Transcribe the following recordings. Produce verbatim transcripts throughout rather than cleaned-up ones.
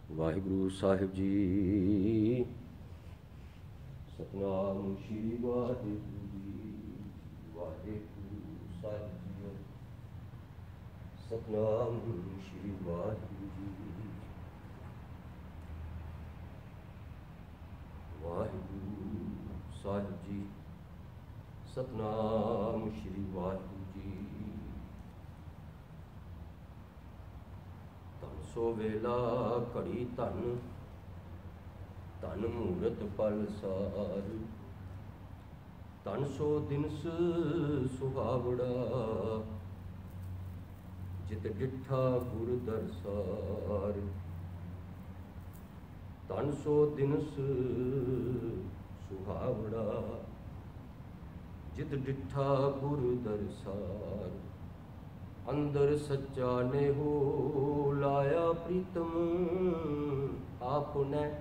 वाहिगुरु साहिब जी। सतनाम श्री वाहिगुरु जी। वाहिगुरु साहिब जी। सतनाम श्री वाहिगुरु जी। वाहिगुरु साहिब जी। सतनाम श्री वाहिगुरु जी। धन सो वेला घड़ी धन, धन मूरत पल सार। धन सो दिनस सुहावड़ा, जित डिठा गुर दरसार। धन सो दिनस सुहावड़ा, जित डिठा गुर दरसार। अंदर सच्चा ने हो लाया प्रीतम आपने,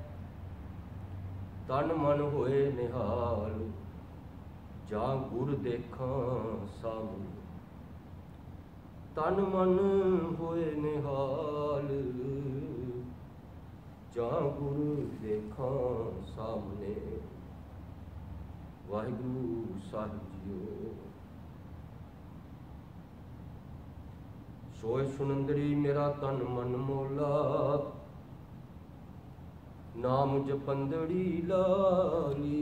तन मन होए निहाल। जा गुर देखा सामने, तन मन होए निहाल। जा गुर देखा सामने। वाहिगुरु साहिब जीओ। सोए सुनंदड़ी मेरा तन मन मोला, नाम जपंदड़ी लाली।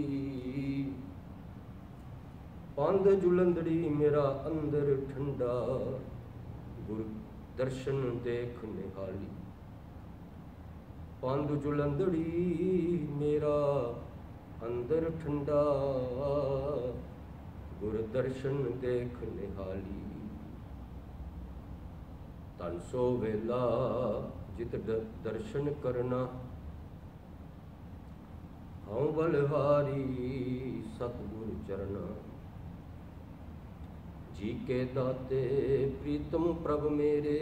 पंद जुलंदड़ी मेरा अंदर ठंडा, गुर दर्शन देख निहाली। पंद जुलंदड़ी मेरा अंदर ठंडा, गुर दर्शन देख निहाली। धन सो वेला जित दर्शन करना, हूँ बलहारी सतगुर चरना। जी के दाते प्रीतम प्रभ मेरे,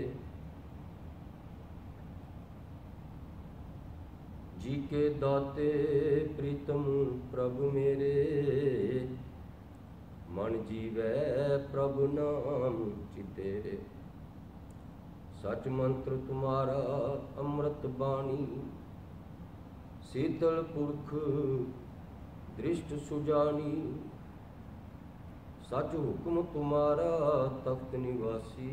जी के दाते प्रीतम प्रभ मेरे। मन जीवै प्रभ नाम चितेरे। सच मंत्र तुम्हारा अमृत बाणी, शीतल पुरख दृष्ट सुजानी। सच हुक्म तुम्हारा तख्त निवासी,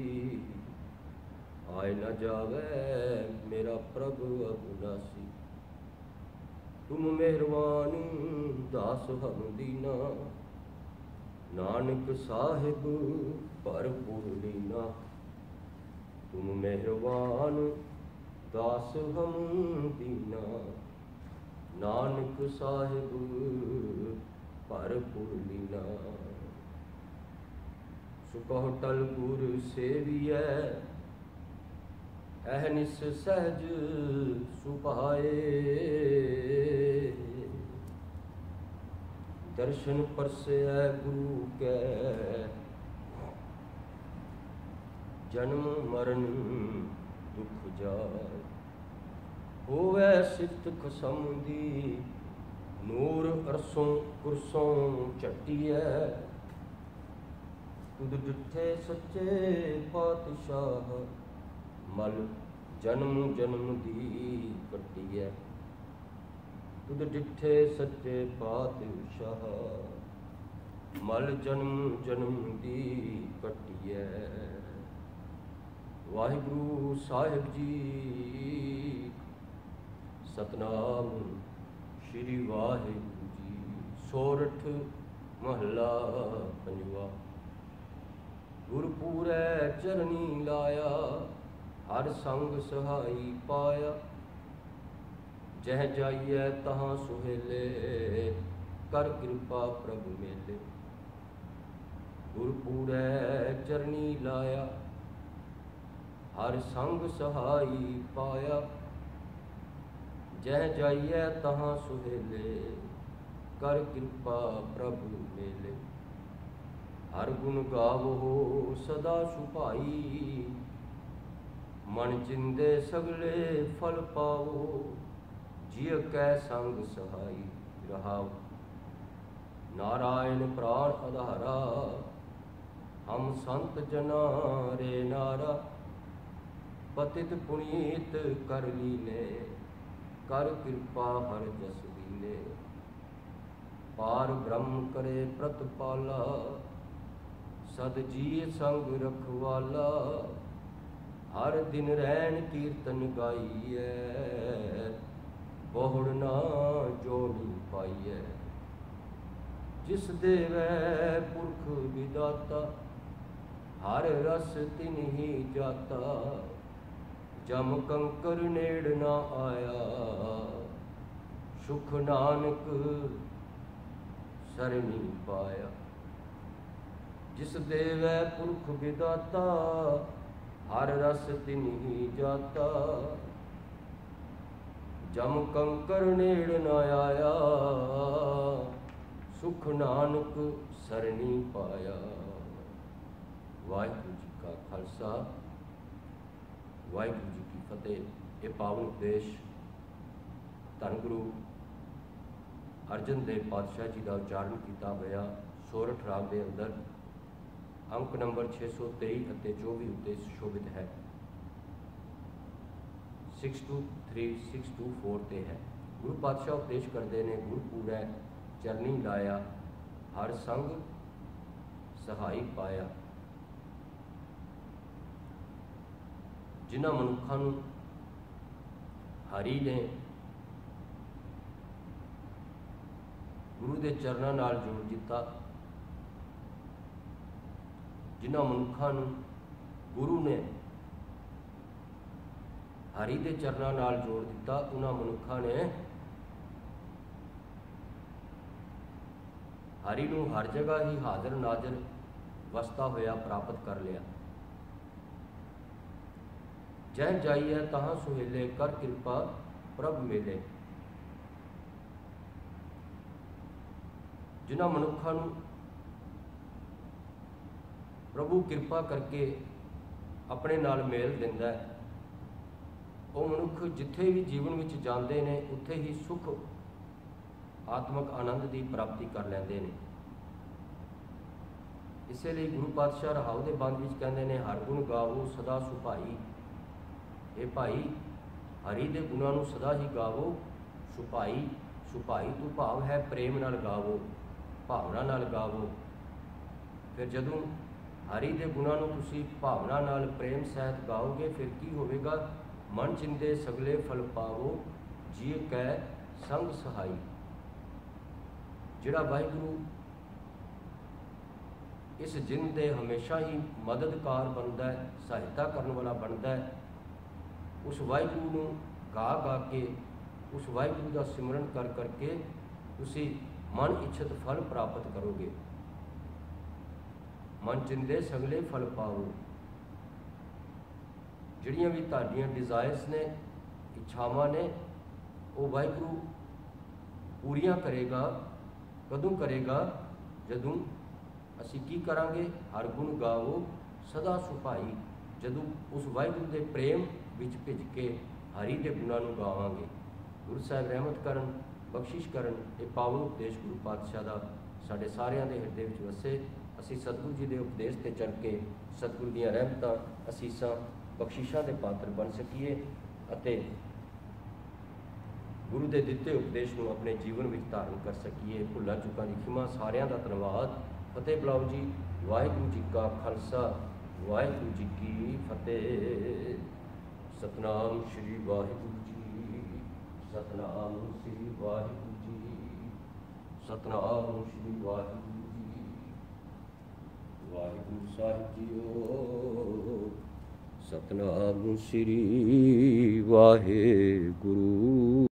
आए न जावे मेरा प्रभु अविनाशी। तुम मेहरबान दास हम दीना, नानक साहिब भरपूर लीना। तुम मेहरबान दास हम दीना, नानक साहिब भरपूर लीना। सुकह टल गुर सेवियै, अहनिस सहज सुभाए। दर्शन परसै गुरु कै, जन्म मरण दुख जाए। होवै सिफत खसम दी, नूर अरसों कुरसों झट्टियै। तुद डिठे सच्चे पातशाह, मल जन्म जन्म दी कट्टियै। तुद डिठे सच्चे पातशाह, मल जन्म जन्म दी कट्टियै। वाहिगुरु साहिब जी। सतनाम श्री वाहिगुरु जी। सोरठ महला पंजवा। गुरपुरै चरनी लाया, हर संग सहाई पाया। जह जाइए तहाँ सुहेले, कर कृपा प्रभु मेले। गुरपुरै चरनी लाया, हर संग सहाई पाया। जह जाइए तहाँ सुहेले, कर कृपा प्रभु मेले। हर गुण गावो सदा सुभाई, मन चिंदे सगले फल पाओ। जिय कै संग सहाई रहाओ। नारायण प्राण आधारा, हम संत जना रे नारा। पतित पुनीत कर लीने, कर कृपा हर जस दीने। पार ब्रह्म करे प्रतिपाला, सद जी संग रखवाला। हर दिन रैन कीर्तन गाइए, बहुड़ ना जोड़ी पाइए। जिस देवै पुरख विदाता, हर रस तिन ही जाता। जम कंकर नेड़ ना आया, सुख नानक सरनी पाया। जिस देवै पुरख विदाता, हर रस तिन ही जाता। जम कंकर नेड़ न आया, सुख नानक सरनी पाया। वाहिगुरू जी का खालसा, वाहिगुरू जी की फतेह। ये पावन उपदेश धन गुरु अर्जन देव पातशाह जी का उच्चारण किया गया सोरठ राग के अंदर अंक नंबर छे सौ तेई और चौबी उत्ते सुशोभित है। Six two three six two four ते है। गुरु पातशाह उपदेश करते हैं, गुरपुर है चरनी लाया, हर संग सहाई पाया। जिन्हां मनुखां नूं हरि ने गुरु के चरणों नाल जोड़ दिता, जिन्हां मनुखां नूं गुरु ने हरि के चरणों नाल जोड़ दिता, उन्हां मनुखां ने हरि नूं हर जगह ही हाजिर नाजिर वसता होया प्राप्त कर लिया। जह जाइए तहां सुहेले, कर कृपा प्रभ मेले। जिन्हां मनुखां नूं प्रभु कृपा करके अपने नाल मेल दिंदा है, वो मनुख जिथे भी जीवन में जाते हैं उत्थे ही सुख आत्मक आनंद की प्राप्ति कर लेंदे ने। इसलिए गुरु पातशाह रहाऊ के बंद विच कहंदे ने, हर गुण गावो सदा सुभाई। ये भाई हरि के गुणों नूं सदा ही गावो सुभाई। सुभाई तो भाव है प्रेम नाल गावो, भावना नाल गावो। फिर जदों हरि के गुणों नूं तुसीं भावना नाल प्रेम सहित गाओगे, फिर की होवेगा? मन चिंदे सगले फल पावो, जी कै संग सहाई। जिहड़ा वाहिगुरू इस जिन दे हमेशा ही मददगार बनता है, सहायता करने वाला बनता है, उस वाहिगुरू नूं गा गा के, उस वाहिगुरू का सिमरन कर करके तुसी मन इच्छित फल प्राप्त करोगे। मन चिंदे सगले फल पाओ। जिहड़ियां भी तुहाडियां डिजायर्स ने, इच्छावां ने, वो वाहिगुरू पूरियां करेगा। कदों करेगा? जदों असी की करांगे? हर गुण गावो सदा सुभाई। जदों उस वाहिगुरू के प्रेम विच भिज के हरि के गुणों नूं गावांगे। गुरु साहिब रहमत करन, बख्शिश करन। ये पावन उपदेश गुरु पातशाह का साडे सारियां दे हिरदे विच वसे। असी सतगुरु जी के उपदेश ते चल के सतगुरु दीयां रहमतां, असीसां, बख्शिशां दे पात्र बन सकीए अते गुरु के दिते उपदेश को अपने जीवन में धारण कर सकीए। भुलां चुकां दी खिमा। सारियां दा धन्नवाद। फतेह बुलाओ जी। वाहिगुरू जी का खालसा, वाहिगुरू जी की फतेह। सतनाम श्री वाहिगुरू जी, सतनाम श्री वाहिगुरू जी, सतनाम श्री वाहिगुरू जी। वाहिगुरू साहिब जीओ, सतनाम श्री वाहिगुरू।